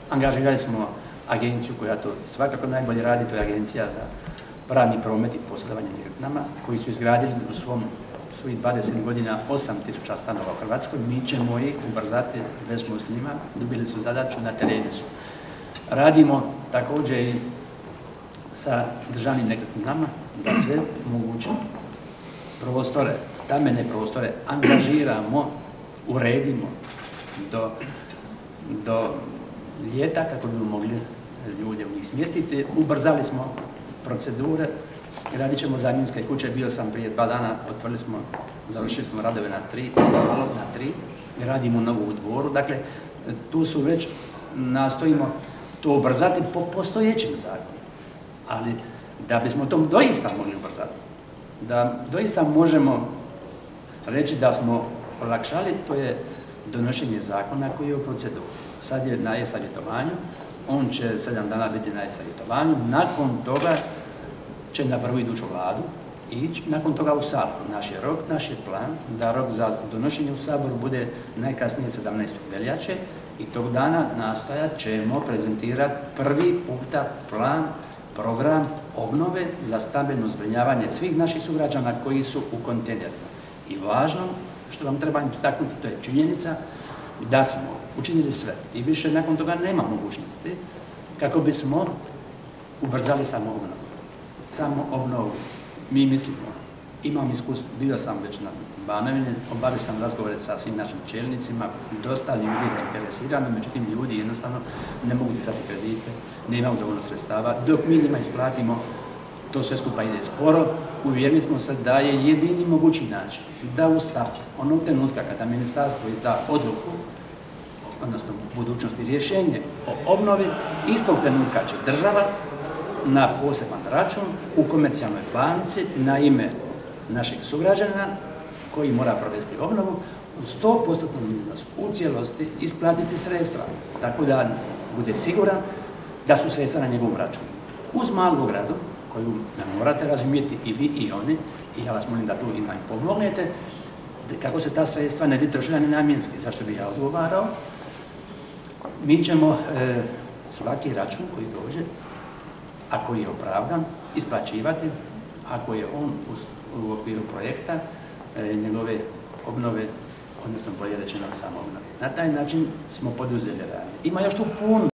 Angažirali smo agenciju koja to svakako najbolje radi, to je Agencija za pravni promet i posredovanje nekretninama, koji su izgradili u svojih 20 godina 8.000 stanova u Hrvatskoj. Mi ćemo ih ubrzati, već smo s njima, dobili su zadaću, na terenu su. Radimo također i sa državnim nekretninama da sve moguće prostore, stambene prostore angažiramo, uredimo do ljeta kako bi mogli ljude u njih smjestiti. Ubrzali smo procedure, radit ćemo zamjenske kuće. Bio sam prije 2 dana, završili smo radove na 3, radimo novu u Dvoru. Dakle, tu su već, nastojimo to ubrzati po postojećim zakonima. Ali da bismo to doista mogli ubrzati, da doista možemo reći da smo olakšali, to je donošenje zakona koji je u proceduri. Sad je na e-savjetovanju, on će 7 dana biti na e-savjetovanju, nakon toga će na prvu iduću vladu ići, nakon toga u Sabor. Naš je rok, naš je plan da rok za donošenje u Saboru bude najkasnije 17. veljače i tog dana nastojat ćemo prezentirati prvi puta plan, program obnove za stambeno zbrinjavanje svih naših sugrađana koji su u kontejnerima. I važno, što vam treba istaknuti, to je činjenica da smo učinili sve i više nakon toga nema mogućnosti kako bismo ubrzali samo obnovu. Mi mislimo, imam iskustvo, bio sam već na Banovini, obavio sam razgovore sa svim našim čelnicima, dosta ljudi zainteresirano, međutim ljudi jednostavno ne mogu dizati kredite, nemaju dovoljno sredstava, dok mi njima isplatimo, to sve skupa ide sporo. Uvjerili smo se da je jedini mogući način da u startu, onog trenutka kada ministarstvo izda odluku, odnosno u budućnosti rješenje o obnovi, istog trenutka će država na poseban račun u komercijalnoj banci na ime našeg sugrađana koji mora provesti obnovu u 100% iznosu u cijelosti isplatiti sredstva, tako da bude siguran da su sredstva na njegovom računu. Uz malu ogradu koju ne morate razumjeti i vi i oni, i ja vas molim da tu im pomognete, kako se ta sredstva ne bi trošila nenamjenski, zašto bi ja odgovarao, mi ćemo svaki račun koji dođe, a koji je opravdan, isplaćivati, ako je on u okviru projekta njegove obnove, odnosno bolje rečeno samoobnove. Na taj način smo poduzeli radnje. Ima još tu puno